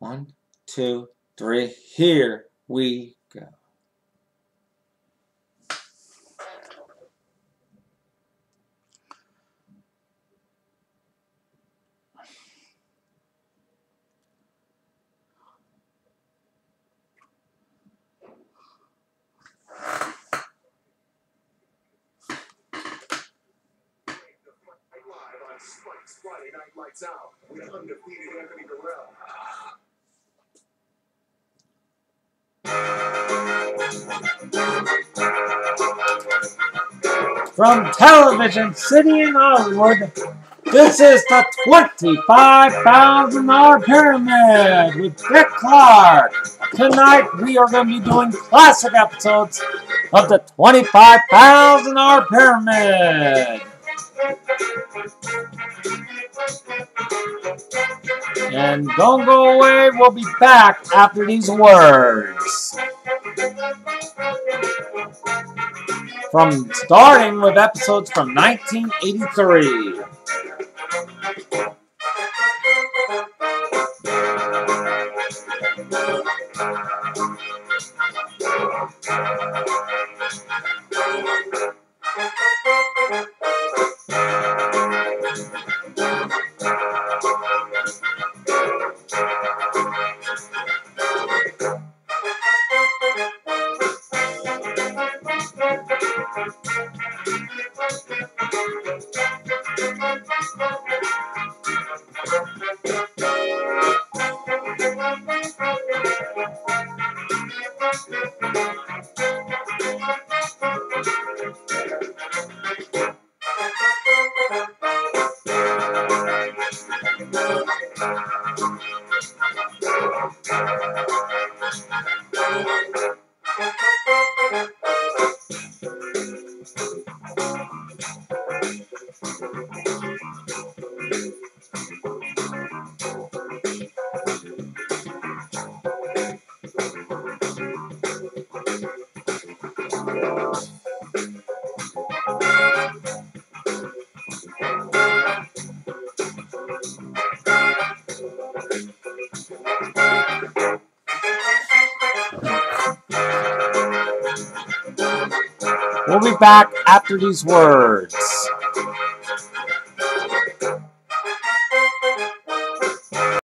1, 2, 3, here we go. Spike's Friday Night Lights Out with undefeated Anthony Durrell. From Television City in Hollywood, this is the $25,000 Pyramid with Dick Clark. Tonight we are going to be doing classic episodes of the $25,000 Pyramid. And don't go away, we'll be back after these words. Starting with episodes from 1983. We'll be back after these words.